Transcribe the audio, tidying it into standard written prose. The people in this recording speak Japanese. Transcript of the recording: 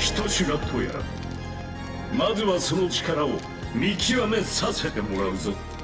キトシュラとやら、まずはその力を見極めさせてもらうぞ。